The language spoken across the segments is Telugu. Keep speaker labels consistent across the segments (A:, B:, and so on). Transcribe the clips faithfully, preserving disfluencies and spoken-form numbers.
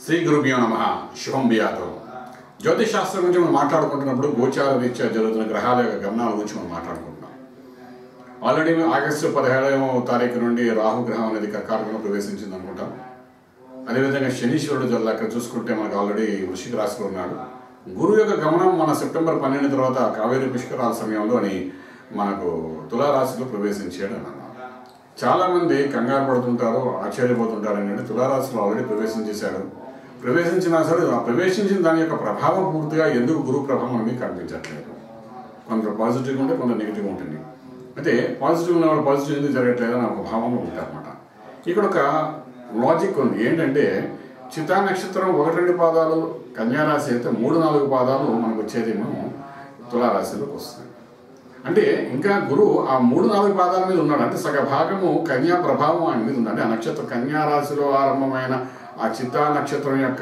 A: శ్రీ గురుభ్యో నమః. శుభం బియాతో. జ్యోతిష్ శాస్త్రం గురించి మనం మాట్లాడుకుంటున్నప్పుడు గోచార రీత్యా జరుగుతున్న గ్రహాల యొక్క గమనాల గురించి మనం మాట్లాడుకుంటున్నాం. ఆల్రెడీ ఆగస్టు పదిహేడవ తారీఖు నుండి రాహుగ్రహం అనేది కర్కాటకంలో ప్రవేశించింది అనుకుంటాం. అదేవిధంగా శనీశ్వరుడు జల్ల అక్కడ చూసుకుంటే మనకు ఆల్రెడీ వృశ్చిక రాశిలో ఉన్నాడు. గురువు యొక్క గమనం మన సెప్టెంబర్ పన్నెండు తర్వాత కావేరీ పుష్కరాల సమయంలోని మనకు తులారాశిలో ప్రవేశించాడు అని అన్నారు. చాలామంది కంగారు పడుతుంటారు, ఆశ్చర్యపోతుంటారు. ఏంటంటే తులారాశిలో ఆల్రెడీ ప్రవేశించేశాడు, ప్రవేశించినా సరే ఆ ప్రవేశించిన దాని యొక్క ప్రభావం పూర్తిగా ఎందుకు గురువు ప్రభావం అనేది కనిపించట్లేదు. కొంత పాజిటివ్గా ఉంటే కొంత నెగిటివ్గా ఉంటుంది. అయితే పాజిటివ్ ఉన్న వాళ్ళు పాజిటివ్ ఎందుకు జరగట్లేదు అని ఒక భావంలో ఉంటారన్నమాట. ఇక్కడ ఒక లాజిక్ ఉంది. ఏంటంటే చిత్తా నక్షత్రం ఒకటి రెండు పాదాలు కన్యారాశి అయితే మూడు నాలుగు పాదాలు మనకు వచ్చేదేమో తులారాశిలోకి వస్తుంది. అంటే ఇంకా గురువు ఆ మూడు నాలుగు పాదాల మీద ఉన్నాడు. అంటే సగ భాగము కన్యా ప్రభావం ఆయన మీద ఉంది. అంటే ఆ నక్షత్రం కన్యారాశిలో ఆరంభమైన ఆ చిత్తా నక్షత్రం యొక్క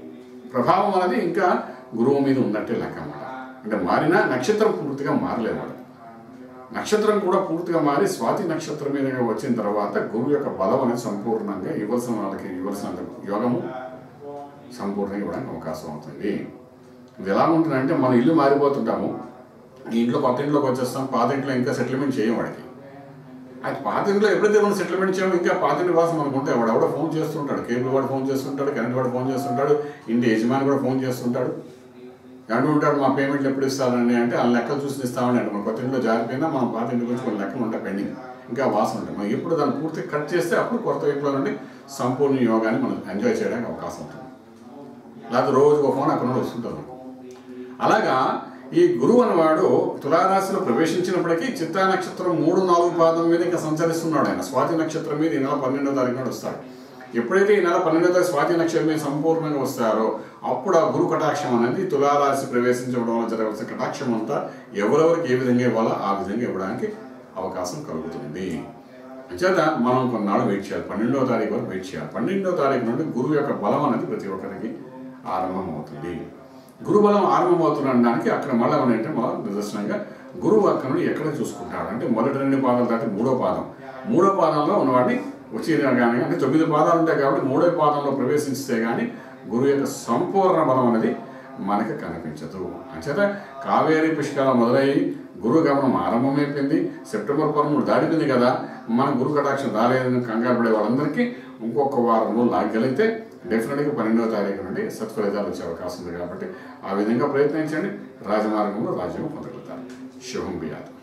A: ప్రభావం అనేది ఇంకా గురువు మీద ఉన్నట్టే లెక్క అన్నమాట. అంటే మారిన నక్షత్రం పూర్తిగా మారలేవాడు. నక్షత్రం కూడా పూర్తిగా మారి స్వాతి నక్షత్రం మీద వచ్చిన తర్వాత గురువు యొక్క బలం అనేది సంపూర్ణంగా ఇవ్వాల్సిన వాళ్ళకి ఇవ్వాల్సిన యోగము సంపూర్ణంగా ఇవ్వడానికి అవకాశం అవుతుంది. ఇది ఎలా ఉంటుందంటే మన ఇల్లు మారిపోతుంటాము, ఈ ఇంట్లో కొత్త ఇంట్లోకి వచ్చేస్తాం, పాత ఇంట్లో ఇంకా సెటిల్మెంట్ చేయం వాడికి. అది పాత ఇంట్లో ఎప్పుడైతే మనం సెటిల్మెంట్ చేయమో ఇంకా పాత ఇంటి వాసం అనుకుంటే వాడు ఎవడో ఫోన్ చేస్తుంటాడు, కేబుల్ వాడు ఫోన్ చేస్తుంటాడు, కరెంట్ వాడు ఫోన్ చేస్తుంటాడు, ఇంటి యజమాని కూడా ఫోన్ చేస్తుంటాడు. అంటూ ఉంటాడు మా పేమెంట్లు ఎప్పుడు ఇస్తారండి అంటే ఆ లెక్కలు చూసి ఇస్తామని అంటే మన కొత్త ఇంట్లో జారిపోయినా మనం పాత ఇంటి గురించి కొన్ని లెక్కలు ఉంటాయి పెండింగ్, ఇంకా వాసన ఉంటాయి. మనం ఎప్పుడు దాన్ని పూర్తి కట్ చేస్తే అప్పుడు కొత్త ఇంట్లో నుండి సంపూర్ణ యోగాన్ని మనం ఎంజాయ్ చేయడానికి అవకాశం ఉంటుంది. లేకపోతే రోజు ఒక ఫోన్ అక్కడ నుండి వస్తుంటారు. అలాగా ఈ గురువు అనేవాడు తులారాశిలో ప్రవేశించినప్పటికీ చిత్తా నక్షత్రం మూడు నాలుగు పాదం మీద ఇంకా సంచరిస్తున్నాడు. ఆయన స్వాతి నక్షత్రం మీద ఈ నెల పన్నెండో తారీఖు నాడు వస్తాడు. ఎప్పుడైతే ఈ నెల పన్నెండో తారీఖు స్వాతి నక్షత్రం మీద సంపూర్ణంగా వస్తారో అప్పుడు ఆ గురు కటాక్షం అనేది తులారాశి ప్రవేశించడం వల్ల జరగాల్సిన కటాక్షం అంతా ఎవరెవరికి ఏ విధంగా ఇవ్వాలో ఆ విధంగా ఇవ్వడానికి అవకాశం కలుగుతుంది. అంచేత మనం కొన్నాళ్ళు వెయిట్ చేయాలి, పన్నెండవ తారీఖు వరకు వెయిట్ చేయాలి. పన్నెండవ తారీఖు నుండి గురువు యొక్క బలం అనేది ప్రతి ఒక్కరికి ఆరంభం అవుతుంది. గురుబలం ఆరంభమవుతుండడానికి అక్కడ మళ్ళీ ఏమంటే మళ్ళీ నిదర్శనంగా గురువు అక్కడ నుండి ఎక్కడ చూసుకుంటాడు అంటే మొదటి రెండు పాదాలు దాటి మూడో పాదం మూడో పాదంలో ఉన్నవాడిని వచ్చి కానీ అంటే తొమ్మిది పాదాలు ఉంటాయి కాబట్టి మూడో పాదంలో ప్రవేశిస్తే కానీ గురువు యొక్క సంపూర్ణ బలం అనేది మనకి కనిపించదు. అంచేత కావేరీ పుష్కరాలు మొదలయ్యి గురువు గమనం ఆరంభమైపోయింది. సెప్టెంబర్ పదమూడు దాటిపోయింది కదా, మన గురు కటాక్షం రాలేదని కంగారు పడే వాళ్ళందరికీ ఇంకొక వారం రోజులు లాగలిగితే డెఫినెట్గా పన్నెండవ తారీఖు నుండి సత్ఫలితాలు వచ్చే అవకాశం ఉంది. కాబట్టి ఆ విధంగా ప్రయత్నించండి, రాజమార్గంలో రాజ్యం పొందగలుగుతారు. శుభం బియాదు.